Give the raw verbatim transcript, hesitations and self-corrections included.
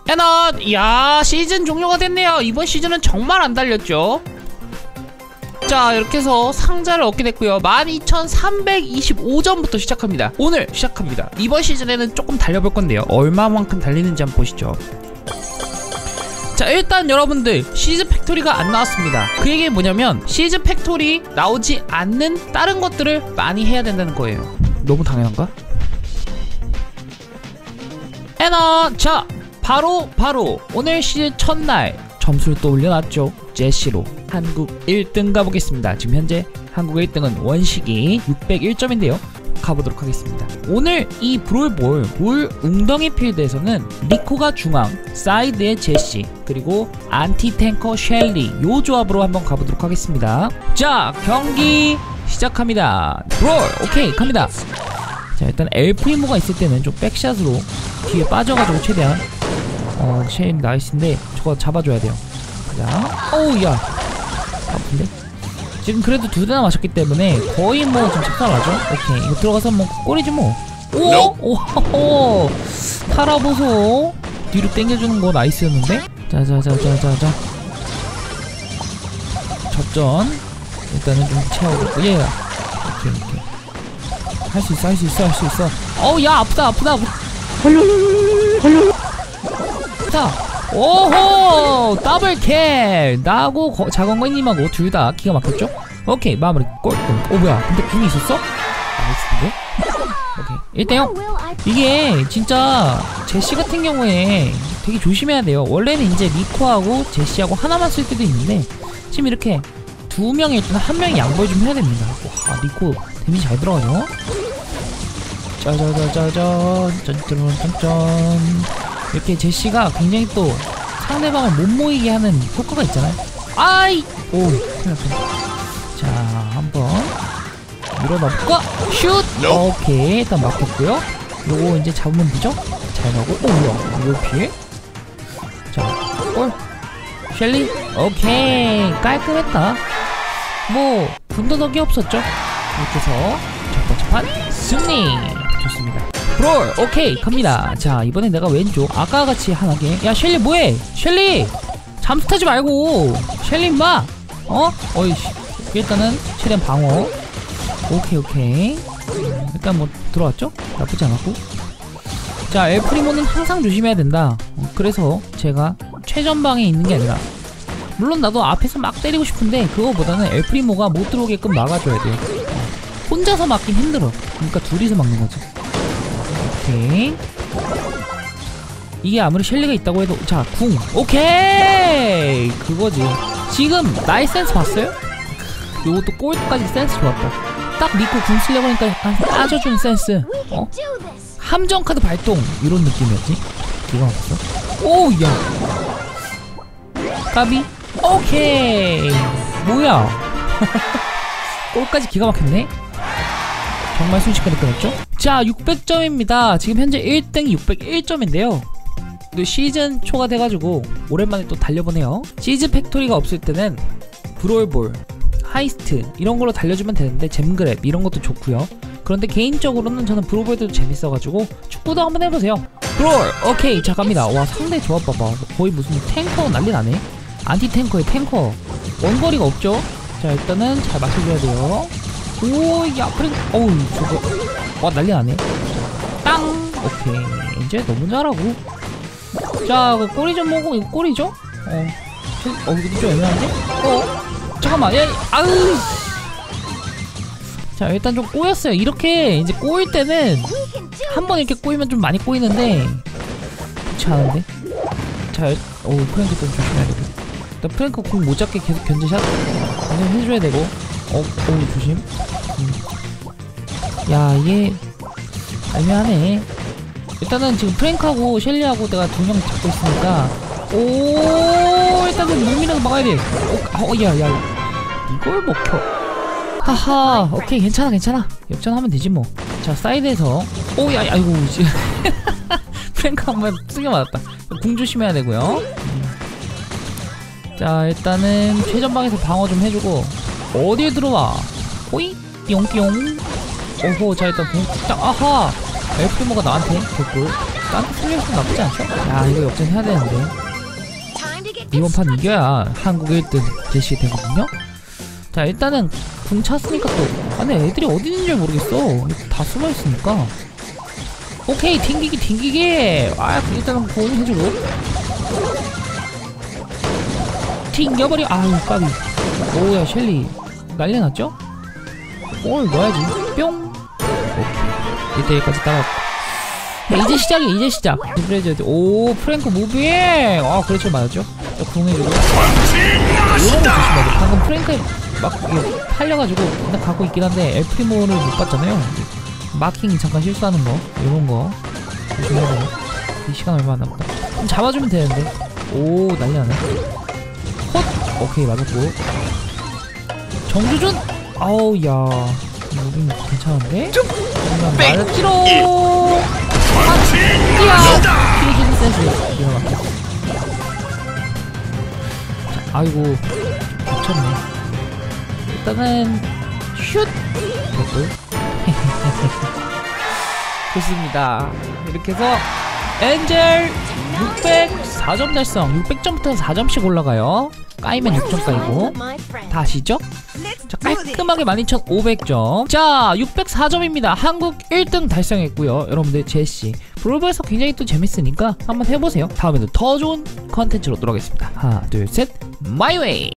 에넛! 이야, 시즌 종료가 됐네요. 이번 시즌은 정말 안 달렸죠. 자, 이렇게 해서 상자를 얻게 됐고요. 만 이천삼백이십오 점부터 시작합니다. 오늘 시작합니다. 이번 시즌에는 조금 달려볼 건데요. 얼마만큼 달리는지 한번 보시죠. 자, 일단 여러분들 시즈 팩토리가 안 나왔습니다. 그 얘기는 뭐냐면 시즈 팩토리 나오지 않는 다른 것들을 많이 해야 된다는 거예요. 너무 당연한가? 에너! 자, 바로 바로 오늘 시즌 첫날 점수를 또 올려놨죠. 제시로 한국 일 등 가보겠습니다. 지금 현재 한국 일 등은 원식이 육백일 점인데요 가보도록 하겠습니다. 오늘 이 브롤볼 물 웅덩이 필드에서는 리코가 중앙, 사이드에 제시, 그리고 안티탱커 셸리 요 조합으로 한번 가보도록 하겠습니다. 자, 경기 시작합니다. 브롤! 오케이, 갑니다. 자, 일단 엘프리모가 있을 때는 좀 백샷으로 뒤에 빠져가지고 최대한 어, 셸리 나이스인데 저거 잡아줘야 돼요. 자, 어우, 야, 아픈데? 지금 그래도 두 대나 맞췄기 때문에 거의 뭐 좀 착살나죠? 오케이, 이거 들어가서 뭐 꼬리지 뭐. 오! 오호호! 타라보소 뒤로 당겨주는 거 나이스였는데? 자자자자자자 접전 일단은 좀 채워보고. 예. 오케이 오케이 할 수 있어 할 수 있어 할 수 있어. 어우, 야, 아프다 아프다. 자, 오호! 더블킬! 나하고 거, 자건거님하고 둘 다 기가 막혔죠? 오케이, 마무리 꼴등. 오, 뭐야, 근데 궁이 있었어? 나이스인데? 오케이, 일 대 영! 이게 진짜 제시 같은 경우에 되게 조심해야 돼요. 원래는 이제 리코하고 제시하고 하나만 쓸 때도 있는데 지금 이렇게 두 명이 일단 한 명이 양보해 좀 해야 됩니다. 와, 리코 데미지 잘 들어가죠? 짜자자자자 짠짠짠짠. 이렇게 제시가 굉장히 또 상대방을 못 모이게 하는 효과가 있잖아요. 아이! 오, 큰일 났다. 자, 한번 밀어넣고 슛! 오케이, 일단 막혔고요. 요거 이제 잡으면 되죠? 잘 나오고. 오, 뭐야, 이거 피해? 자, 골! 셸리? 오케이, 깔끔했다. 뭐 군더더기 없었죠? 이렇게 해서 첫 번째 판 승리! 좋습니다. 브롤! 오케이, 갑니다. 자, 이번엔 내가 왼쪽 아까같이 하나게. 야, 셸리 뭐해? 셸리! 잠수 타지 말고! 셸리 임마! 어? 어이씨, 일단은 최대한 방어. 오케이 오케이 일단 뭐 들어왔죠? 나쁘지 않았고. 자, 엘프리모는 항상 조심해야 된다. 어, 그래서 제가 최전방에 있는 게 아니라, 물론 나도 앞에서 막 때리고 싶은데 그거보다는 엘프리모가 못 들어오게끔 막아줘야 돼요. 어, 혼자서 막긴 힘들어. 그러니까 둘이서 막는 거지. 오케이, 이게 아무리 셸리가 있다고 해도. 자, 궁. 오케이, 그거지. 지금 나의 센스 봤어요? 요것도 골까지 센스 좋았다. 딱 리코 궁 쓰려고 하니까 약간 빠져주는 센스. 어? 함정 카드 발동 이런 느낌이었지? 기가 막혔어. 오우, 야, 까비. 오케이, 뭐야. 골까지 기가 막혔네. 정말 순식간에 끊었죠? 자, 육백 점입니다. 지금 현재 일 등이 육백일 점인데요 또 시즌 초가 돼가지고 오랜만에 또 달려보네요. 시즈 팩토리가 없을 때는 브롤볼, 하이스트 이런 걸로 달려주면 되는데, 잼그랩 이런 것도 좋고요. 그런데 개인적으로는 저는 브롤볼도 재밌어가지고 축구도 한번 해보세요. 브롤! 오케이, 자, 갑니다. 와, 상대 조합 봐봐. 거의 무슨 탱커 난리 나네. 안티탱커의 탱커. 원거리가 없죠? 자, 일단은 잘 맞춰줘야 돼요. 오, 야, 그래. 어우, 저거. 와, 난리 나네. 땅! 오케이, 이제 너무 잘하고. 자, 그 꼬리 좀 먹고. 이거 꼬리죠? 어. 어, 이거 좀 애매한데? 어? 잠깐만, 야, 아으. 자, 일단 좀 꼬였어요. 이렇게 이제 꼬일 때는 한 번 이렇게 꼬이면 좀 많이 꼬이는데 좋지 않은데? 자, 오, 프랭크 좀 조심해야 되고. 일단 프랭크 공 못 잡게 계속 견제샷 견제 해줘야 되고. 어, 오, 조심. 음. 야, 이게 애매하네. 일단은 지금 프랭크하고 셸리하고 내가 두 명 잡고 있으니까. 오, 일단은 물미라도 막아야 돼. 오, 어, 야, 야, 이걸 먹혀. 하하, 오케이, 괜찮아, 괜찮아. 역전하면 되지 뭐. 자, 사이드에서. 오, 야, 아이고, 지금 프랭크 한번 쓰게 맞았다. 궁 조심해야 되고요. 음. 자, 일단은 최전방에서 방어 좀 해주고. 어디에 들어와? 호이, 띠용띠용. 오호, 자, 일단 궁. 자, 아하. 엘프리모가 나한테 개꿀. 깐트 슬레이스는 나쁘지 않죠? 야 이거 역전해야 되는데 이번 판 이겨야 한국 일 등 제시 되거든요? 자 일단은 궁 찼으니까 또 아니 애들이 어디 있는지 모르겠어. 다 숨어있으니까. 오케이 튕기기 튕기기. 아 일단은 공 해주고 튕겨버려. 아유 까비. 오야 셸리 난리났죠? 골 넣어야지. 뿅. 오케이 일 대 일까지 따라왔고. 야, 이제 시작이야 이제 시작. 오 프랭크 무빙. 아 그렇죠 맞았죠. 자 궁 해주고 이런 거 조심해야 돼. 방금 프랭크에 막 이게 팔려가지고 일단 갖고 있긴 한데 엘프리모를 못 봤잖아요. 마킹 잠깐 실수하는 거 이런 거 조심해야 돼. 이 시간 얼마 안 남았다. 좀 잡아주면 되는데. 오 난리나네. 헛 오케이 맞았고. 정주준 아우 야 무빙 괜찮은데? 그냥 맞았지롱. 아 뛰어 피해주는 센스 일어났다. 자 아이고 겹쳤네. 일단은 슛 됐고. 좋습니다. 이렇게 해서 엔젤 육백사 점 달성. 육백 점부터 사 점씩 올라가요. 까이면 육 점 까이고. 다 아시죠? 자 깔끔하게 만 이천오백 점. 자 육백사 점입니다 한국 일 등 달성했고요. 여러분들 제시 브롤버에서 굉장히 또 재밌으니까 한번 해보세요. 다음에도 더 좋은 컨텐츠로 돌아오겠습니다. 하나 둘 셋 마이웨이.